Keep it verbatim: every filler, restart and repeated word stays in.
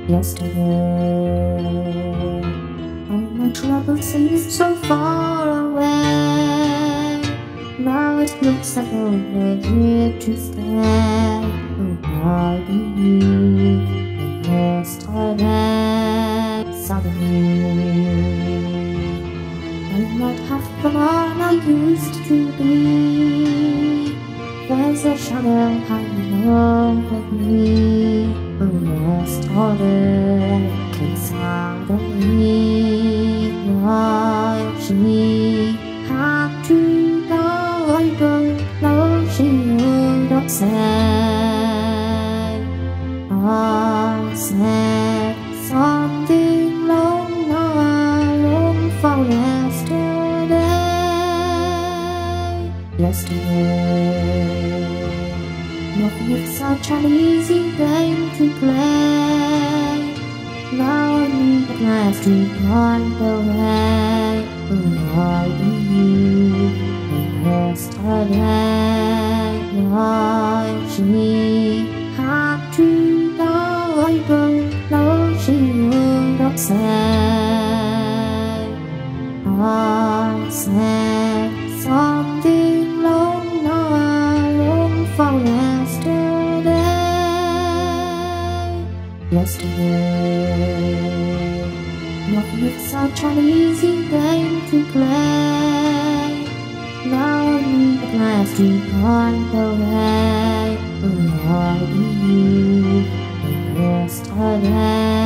yesterday. All my troubles seem so far away. Now it looks like we're here to stay. Oh, I believe in yesterday. Suddenly, I'm not half the man I used to be. There's a shadow hanging over me. Oh, yesterday came suddenly. Why she had to go, I don't know. She would not say. I said something long, now I long for yesterday. Yesterday, nothing is such an easy game to play. Now I need a place to find a way. Oh, I believe in yesterday. Why she had to go, I don't know. She would not say. I said something long, now I long for yesterday. Yesterday, nothing is such an easy game to play. Now I need a place to find a way. Oh, I believe in yesterday.